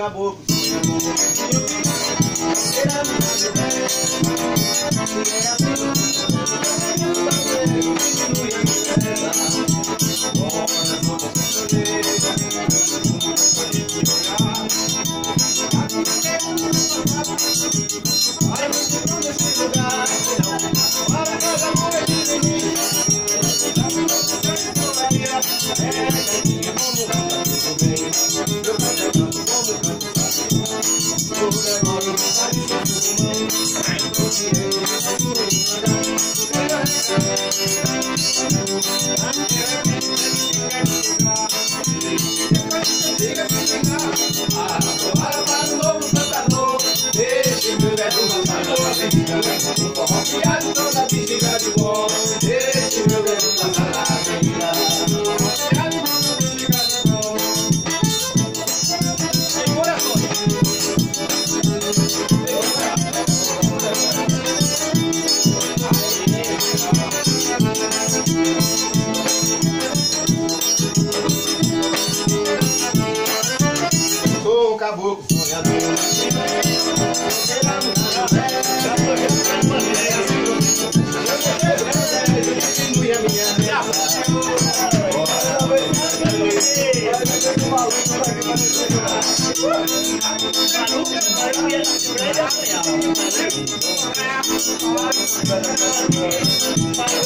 caboclo sonhador. Era muito velho, era filho, diminui a miséria. Bora nas notas cantoneiras, muita coisa de olhar. Aqui tem vai muito bom nesse lugar. Para cada mulher de mim, da minha história. É gatinha, como canta tudo bem. Eu canto como canto sabe. Vou levar o mensagem do pulmão. Ai, consciente, tudo em andar. Depois você chega pra chegar. Agora para o novo cantador. Deixe meu velho passar na avenida. Um forró piado toda bexiga de bom. Deixe meu velho passar na avenida. Um forró piado toda bexiga de bom. Segura, Tony. Sou um caboclo sonhador. Diminui a minha vida.